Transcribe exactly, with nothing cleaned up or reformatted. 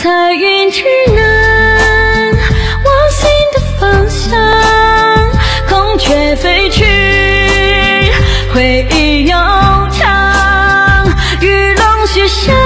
彩云只能往新的方向，孔雀飞去，回忆悠长，玉龙雪下。